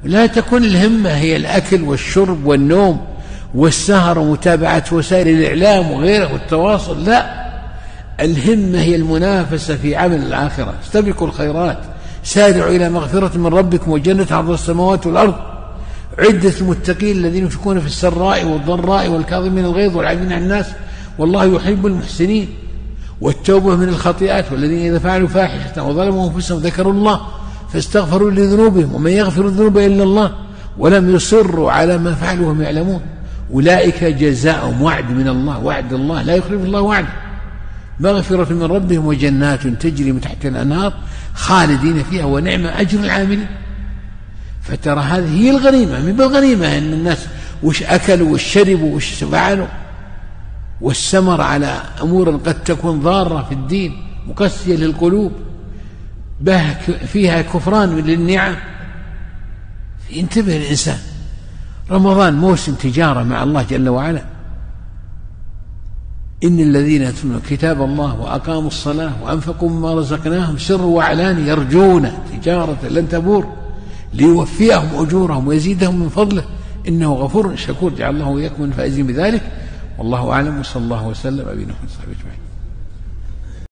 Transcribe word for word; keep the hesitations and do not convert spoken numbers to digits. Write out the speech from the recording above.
لا تكون الهمة هي الأكل والشرب والنوم والسهر ومتابعة وسائل الإعلام وغيره والتواصل، لا، الهمة هي المنافسة في عمل الآخرة. استبقوا الخيرات، سارعوا إلى مغفرة من ربكم وجنة عرضها السماوات والأرض عدة المتقين الذين ينفقون في السراء والضراء والكاظمين الغيظ والعافين عن الناس والله يحب المحسنين. والتوبة من الخطيئات، والذين إذا فعلوا فاحشة وظلموا أنفسهم ذكروا الله فاستغفروا لذنوبهم ومن يغفر الذنوب إلا الله ولم يصروا على ما فعلوا وهم يعلمون أولئك جزاؤهم وعد من الله، وعد الله لا يخلف الله وعده، مغفرة من ربهم وجنات تجري من تحت الأنهار خالدين فيها ونعم أجر العاملين. فترى هذه هي الغنيمة، من بالغنيمة أن الناس وش أكلوا وش شربوا وش فعلوا، والسمر على أمور قد تكون ضارة في الدين مقسية للقلوب فيها كفران للنعم. انتبه الإنسان، رمضان موسم تجارة مع الله جل وعلا. إن الذين يتلون كتاب الله وأقاموا الصلاة وأنفقوا مما رزقناهم سرا وعلانية يرجون تجارة لن تبور ليوفيهم أجورهم ويزيدهم من فضله إنه غفور شكور. جعل الله وإياكم من الفائزين بذلك. والله أعلم، وصلى الله وسلم على نبينا محمد وصحبه أجمعين.